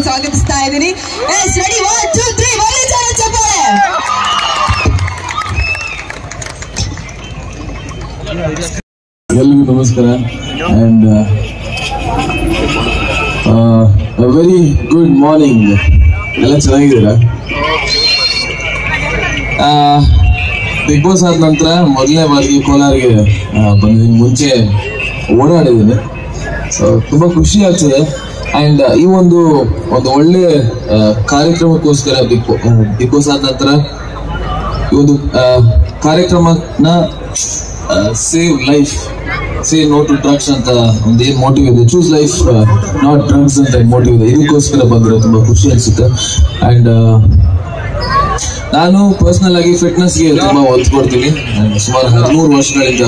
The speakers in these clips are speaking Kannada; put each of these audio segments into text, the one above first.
ಸ್ವಾಗತಿಸ್ತಾ ಇದ್ದೀನಿ. ಎಸ್ ರೆಡಿ 1 2 3 ಬನ್ನಿ ಜನ ಚಪ್ಪಾಳೆ. ಎಲ್ಲರಿಗೂ ನಮಸ್ಕಾರ ಅಂಡ್ ವೆರಿ ಗುಡ್ ಮಾರ್ನಿಂಗ್. ಎಲ್ಲ ಚೆನ್ನಾಗಿದ್ದೀರಾ? ಬಿಗ್ ಬಾಸ್ ಆದ ನಂತರ ಮೊದಲನೇ ಬಾರಿಗೆ ಕೋಲಾರಿಗೆ ಬಂದಿದ್ದೀನಿ. ಮುಂಚೆ ಓಡಾಡಿದ್ದೀನಿ, ಸೊ ತುಂಬಾ ಖುಷಿ ಆಗ್ತದೆ. ಅಂಡ್ ಈ ಒಂದು ಒಳ್ಳೆ ಕಾರ್ಯಕ್ರಮಕ್ಕೋಸ್ಕರ ಬಿಗ್ ಬಾಸ್ ಆದ ನಂತರ ಈ ಒಂದು ಕಾರ್ಯಕ್ರಮನ save life, say no to drugs ಅಂತ ಒಂದು ಏನ್ ಮೋಟಿವ್ ಇದೆ, ಚೂಸ್ ಲೈಫ್ ನಾಟ್ ಡ್ರಗ್ಸ್ ಅಂತ ಮೋಟಿವ್ ಇದೆ, ಇದಕ್ಕೋಸ್ಕರ ಬಂದಿರೋ ತುಂಬಾ ಖುಷಿ ಅನ್ಸುತ್ತೆ. ಅಂಡ್ ನಾನು ಪರ್ಸನಲ್ ಆಗಿ ಫಿಟ್ನೆಸ್ಗೆ ತುಂಬಾ ಒತ್ತು ಕೊಡ್ತೀನಿ. ಸುಮಾರು 13 ವರ್ಷಗಳಿಂದ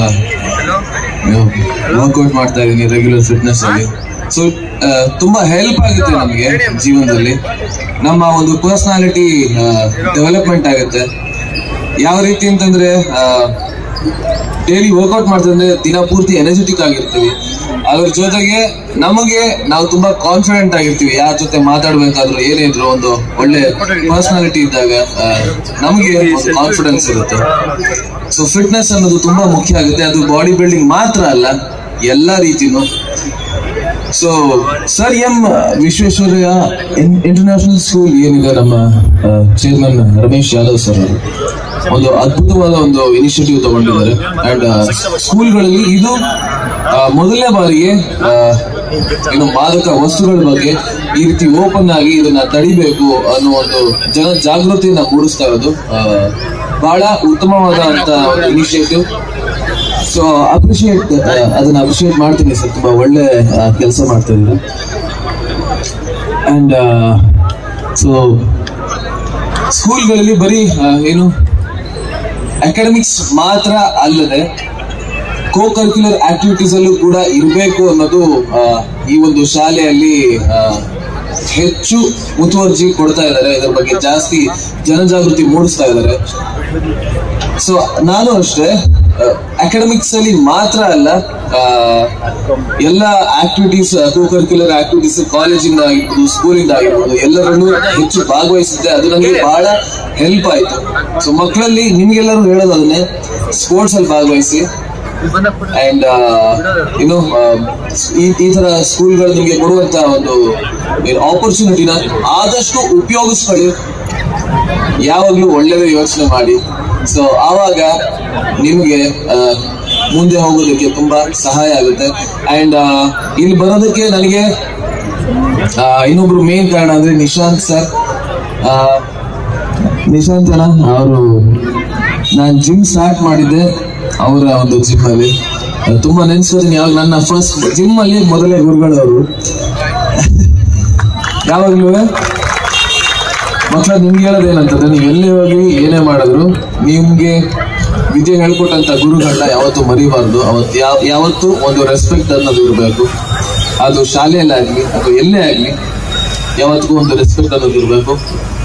ವರ್ಕೌಟ್ ಮಾಡ್ತಾ ಇದ್ದೀನಿ ರೆಗ್ಯುಲರ್ ಫಿಟ್ನೆಸ್ ಆಗಿ. ಸೊ ತುಂಬಾ ಹೆಲ್ಪ್ ಆಗುತ್ತೆ ನಮಗೆ ಜೀವನದಲ್ಲಿ. ನಮ್ಮ ಒಂದು ಪರ್ಸನಾಲಿಟಿ ಡೆವಲಪ್ಮೆಂಟ್ ಆಗುತ್ತೆ. ಯಾವ ರೀತಿ ಅಂತಂದ್ರೆ ಡೈಲಿ ವರ್ಕೌಟ್ ಮಾಡ್ತಂದ್ರೆ ದಿನ ಪೂರ್ತಿ ಎನರ್ಜೆಟಿಕ್ ಆಗಿರ್ತೀವಿ. ಅದ್ರ ಜೊತೆಗೆ ನಾವು ತುಂಬಾ ಕಾನ್ಫಿಡೆಂಟ್ ಆಗಿರ್ತೀವಿ. ಯಾರ ಜೊತೆ ಮಾತಾಡ್ಬೇಕಾದ್ರೂ ಏನೇ ಇದ್ರು ಒಂದು ಒಳ್ಳೆ ಪರ್ಸನಾಲಿಟಿ ಇದ್ದಾಗ ನಮಗೆ ಒಂದು ಕಾನ್ಫಿಡೆನ್ಸ್ ಇರುತ್ತೆ. ಸೊ ಫಿಟ್ನೆಸ್ ಅನ್ನೋದು ತುಂಬಾ ಮುಖ್ಯ ಆಗುತ್ತೆ. ಅದು ಬಾಡಿ ಬಿಲ್ಡಿಂಗ್ ಮಾತ್ರ ಅಲ್ಲ, ಎಲ್ಲಾ ರೀತಿನೂ. So sir M Visvesvaraya international school ಏನಿದೆ, ನಮ್ಮ ಚೇರ್ಮನ್ ರಮೇಶ್ ಯಾದವ್ ಸರ್ ಅವರು ಒಂದು ಅದ್ಭುತವಾದ ಒಂದು ಇನಿಷಿಯೇಟಿವ್ ತಗೊಂಡಿದ್ದಾರೆ. ಅಂಡ್ ಸ್ಕೂಲ್ಗಳಲ್ಲಿ ಇದು ಮೊದಲನೇ ಬಾರಿಗೆ ಮಾದಕ ವಸ್ತುಗಳ ಬಗ್ಗೆ ಈ ರೀತಿ ಓಪನ್ ಆಗಿ ಇದನ್ನ ತಡಿಬೇಕು ಅನ್ನೋ ಒಂದು ಜನ ಜಾಗೃತಿಯನ್ನ ಮೂಡಿಸ್ತಾ ಇರೋದು ಬಹಳ ಉತ್ತಮವಾದಂತ ಒಂದು ಇನಿಷಿಯೇಟಿವ್. ಸೊ ಅದನ್ನ ಅಪ್ರಿಶಿಯೇಟ್ ಮಾಡ್ತೀನಿ ಸರ್. ತುಂಬಾ ಒಳ್ಳೆ ಕೆಲಸ ಮಾಡ್ತಾ ಇದ್ದೀರಾ. ಅಂಡ್ ಸೊ ಸ್ಕೂಲ್ಗಳಲ್ಲಿ ಬರೀ ಅಕಾಡೆಮಿಕ್ಸ್ ಮಾತ್ರ ಅಲ್ಲದೆ ಕೋ ಕರಿಕ್ಯುಲರ್ ಆಕ್ಟಿವಿಟೀಸ್ ಅಲ್ಲೂ ಕೂಡ ಇರಬೇಕು ಅನ್ನೋದು ಈ ಒಂದು ಶಾಲೆಯಲ್ಲಿ ಹೆಚ್ಚು ಮುತುವರ್ಜಿ ಕೊಡ್ತಾ ಇದ್ದಾರೆ. ಇದರ ಬಗ್ಗೆ ಜಾಸ್ತಿ ಜನಜಾಗೃತಿ ಮೂಡಿಸ್ತಾ ಇದ್ದಾರೆ. ಸೊ ನಾನು ಅಷ್ಟೇ ಅಕಾಡೆಮಿಕ್ಸ್ ಅಲ್ಲಿ ಮಾತ್ರ ಅಲ್ಲ, ಎಲ್ಲ ಆಕ್ಟಿವಿಟೀಸ್, ಕೋ ಕರಿಕ್ಯುಲರ್ ಆಕ್ಟಿವಿಟೀಸ್ ಕಾಲೇಜಿಂದ ಆಗಿರ್ಬೋದು, ಸ್ಕೂಲಿಂದ ಆಗಿರ್ಬೋದು, ಎಲ್ಲರನ್ನೂ ಹೆಚ್ಚು ಭಾಗವಹಿಸಿದ್ದೆ. ಅದು ನನಗೆ ಬಹಳ ಹೆಲ್ಪ್ ಆಯ್ತು. ಸೊ ಮಕ್ಕಳಲ್ಲಿ ನಿಮ್ಗೆಲ್ಲರೂ ಹೇಳೋದು ಅದನ್ನೇ, ಸ್ಪೋರ್ಟ್ಸ್ ಅಲ್ಲಿ ಭಾಗವಹಿಸಿ. ಅಂಡ್ ಈ ತರ ಸ್ಕೂಲ್ಗಳು ನಿಮ್ಗೆ ಕೊಡುವಂತ ಒಂದು ಆಪರ್ಚುನಿಟಿನ ಆದಷ್ಟು ಉಪಯೋಗಿಸ್ಕೊಳ್ಳಿ. ಯಾವಾಗ್ಲೂ ಒಳ್ಳೆಯದೇ ಯೋಚನೆ ಮಾಡಿ. ಸೊ ಆವಾಗ ನಿಮ್ಗೆ ಮುಂದೆ ಹೋಗೋದಕ್ಕೆ ತುಂಬಾ ಸಹಾಯ ಆಗುತ್ತೆ. ಅಂಡ್ ಇಲ್ಲಿ ಬರೋದಕ್ಕೆ ನನಗೆ ಇನ್ನೊಬ್ರು ಮೇನ್ ಕಾರಣ ಅಂದ್ರೆ ನಿಶಾಂತ್ ಸರ್. ನಿಶಾಂತ್ ಅಣ್ಣ ಅವರು, ನಾನು ಜಿಮ್ ಸ್ಟಾರ್ಟ್ ಮಾಡಿದ್ದೆ ಅವರ ಒಂದು ಜಿಮ್ ಅಲ್ಲಿ. ತುಂಬಾ ನೆನ್ಸ್ಕೊತೀನಿ. ಯಾವಾಗ ನನ್ನ ಫಸ್ಟ್ ಜಿಮ್ ಅಲ್ಲಿ ಮೊದಲೇ ಗುರುಗಳವರು. ಯಾವಾಗ್ಲೂ ಮಕ್ಕಳ ನಿಮ್ಗೆ ಹೇಳೋದೇನಂತಂದ್ರೆ, ನೀವು ಎಲ್ಲಿ ಹೋಗಿ ಏನೇ ಮಾಡಿದ್ರು ನಿಮ್ಗೆ ವಿದ್ಯೆ ಹೇಳ್ಕೊಟ್ಟಂತ ಗುರುಗಳನ್ನ ಯಾವತ್ತೂ ಮರಿಬಾರ್ದು. ಯಾವತ್ತೂ ಒಂದು ರೆಸ್ಪೆಕ್ಟ್ ಅನ್ನೋದು ಇರಬೇಕು. ಅದು ಶಾಲೆಯಲ್ಲಾಗ್ಲಿ ಅಥವಾ ಎಲ್ಲೇ ಆಗ್ಲಿ ಯಾವತ್ತಿಗೂ ಒಂದು ರೆಸ್ಪೆಕ್ಟ್ ಅನ್ನೋದು ಇರಬೇಕು.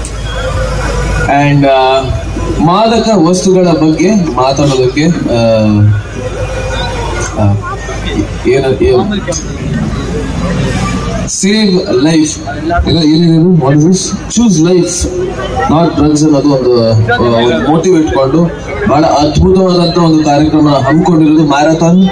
ಅಂಡ್ ಮಾದಕ ವಸ್ತುಗಳ ಬಗ್ಗೆ ಮಾತಾಡೋದಕ್ಕೆ save life, choose life not drugs ಅನ್ನೋದು ಒಂದು ಮೋಟಿವ್ ಇಟ್ಕೊಂಡು ಬಹಳ ಅದ್ಭುತವಾದಂತ ಒಂದು ಕಾರ್ಯಕ್ರಮ ಹಮ್ಮಿಕೊಂಡಿರೋದು. Marathon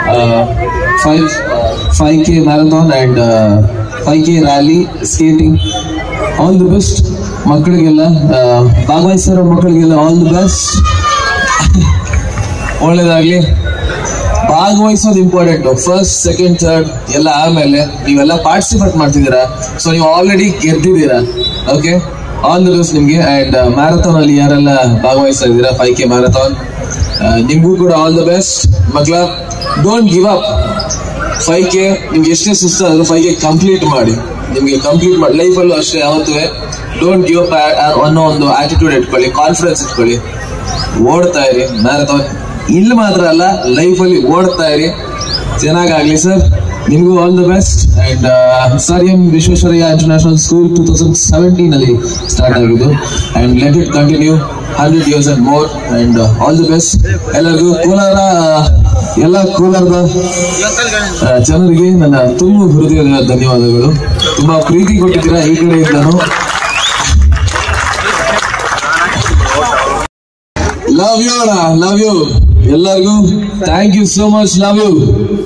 5K marathon and 5K rally, skating. All the best ಮಕ್ಕಳಿಗೆಲ್ಲ, ಭಾಗವಹಿಸಿರೋ ಮಕ್ಕಳಿಗೆಲ್ಲ ಆಲ್ ದಿ ಬೆಸ್ಟ್. ಒಳ್ಳೇದಾಗ್ಲಿ. ಭಾಗವಹಿಸೋದು ಇಂಪಾರ್ಟೆಂಟ್. ಫಸ್ಟ್, ಸೆಕೆಂಡ್, ಥರ್ಡ್ ಎಲ್ಲ ಆಮೇಲೆ ನೀವೆಲ್ಲ ಪಾರ್ಟಿಸಿಪೇಟ್ ಮಾಡ್ತಿದ್ದೀರಾ. ಸೊ ನೀವು ಆಲ್ರೆಡಿ ಗೆದ್ದಿದ್ದೀರಾ. ಓಕೆ, ಆಲ್ ದಿ ಬೆಸ್ಟ್ ನಿಮ್ಗೆ. ಅಂಡ್ ಮ್ಯಾರಥಾನ್ ಅಲ್ಲಿ ಯಾರೆಲ್ಲ ಭಾಗವಹಿಸ್ತಾ ಇದ್ದೀರಾ, 5K ಮ್ಯಾರಥಾನ್, ನಿಮ್ಗೂ ಕೂಡ ಆಲ್ ದ ಬೆಸ್ಟ್. ಮಕ್ಕಳ, ಡೋಂಟ್ ಗಿವ್ ಅಪ್. 5K ನಿಮ್ಗೆ ಎಷ್ಟೇ ಸುಸ್ತಾದ್ರೂ 5K ಕಂಪ್ಲೀಟ್ ಮಾಡಿ. ನಿಮ್ಗೆ ಕಂಪ್ಲೀಟ್ ಮಾಡಿ. ಲೈಫಲ್ಲೂ ಅಷ್ಟೇ, ಯಾವತ್ತೂ ಡೋಂಟ್ ಗಿವ್ ಅಪ್ ಅನ್ನೋ ಒಂದು ಆಟಿಟ್ಯೂಡ್ ಇಟ್ಕೊಳ್ಳಿ, ಕಾನ್ಫಿಡೆನ್ಸ್ ಇಟ್ಕೊಳ್ಳಿ. ಓಡ್ತಾ ಇರಿ ಮ್ಯಾರಥಾನ್. ಇಲ್ಲಿ ಮಾತ್ರ ಅಲ್ಲ, ಲೈಫಲ್ಲಿ ಓಡ್ತಾ ಇರಿ. ಚೆನ್ನಾಗಾಗ್ಲಿ ಸರ್, ನಿಮಗೂ all the best. And sir M Visvesvaraya international school 2017 ಅಲ್ಲಿ ಸ್ಟಾರ್ಟ್ ಆಗಿದ್ದು. And let it continue 100 years and more. And all the best ಎಲ್ಲರಿಗೂ. ಕೋಲಾರ ಎಲ್ಲ ಕೋಲಾರದ ಜನರಿಗೆ ನನ್ನ ತುಂಬ ಹೃದಯದ ಧನ್ಯವಾದಗಳು. ತುಂಬಾ ಪ್ರೀತಿ ಕೊಟ್ಟಿದ್ದೀರಾ ಈ ಕಡೆಯಿಂದನು. ಲವ್ ಯು ಅಣ್ಣ, ಲವ್ ಯು ಎಲ್ಲರಿಗೂ. Thank you so much, love you.